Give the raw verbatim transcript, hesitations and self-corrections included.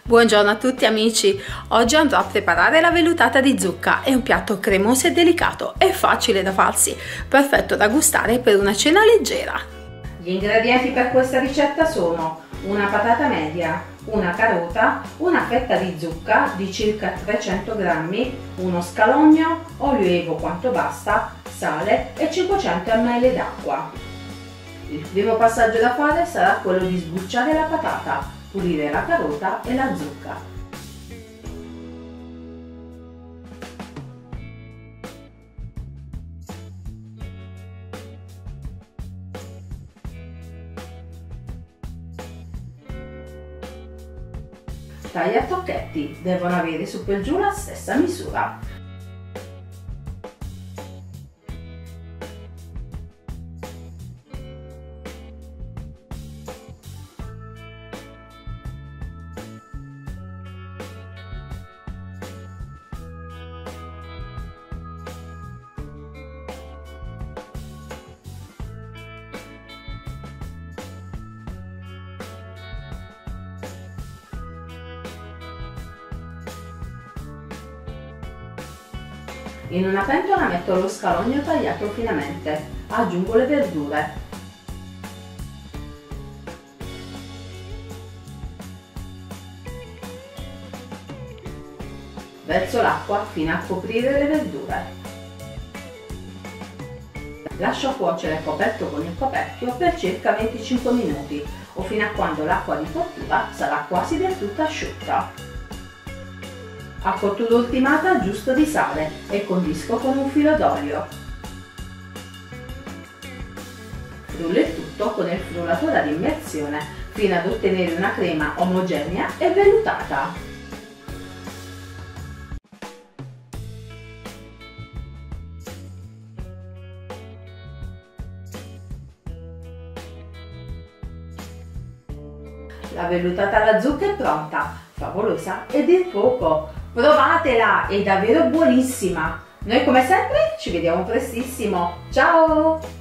Buongiorno a tutti amici, oggi andrò a preparare la vellutata di zucca. È un piatto cremoso e delicato e facile da farsi, perfetto da gustare per una cena leggera. Gli ingredienti per questa ricetta sono una patata media, una carota, una fetta di zucca di circa trecento grammi, uno scalogno, olio evo quanto basta, sale e cinquecento millilitri d'acqua. Il primo passaggio da fare sarà quello di sbucciare la patata, pulire la carota e la zucca. Taglia a tocchetti, devono avere su per giù la stessa misura. In una pentola metto lo scalogno tagliato finemente, aggiungo le verdure. Verso l'acqua fino a coprire le verdure. Lascio cuocere coperto con il coperchio per circa venticinque minuti o fino a quando l'acqua di cottura sarà quasi del tutto asciutta. A cottura ultimata aggiusto di sale e condisco con un filo d'olio. Frullo il tutto con il frullatore ad immersione fino ad ottenere una crema omogenea e vellutata. La vellutata alla zucca è pronta, favolosa e dir poco. Provatela, è davvero buonissima! Noi come sempre ci vediamo prestissimo, ciao!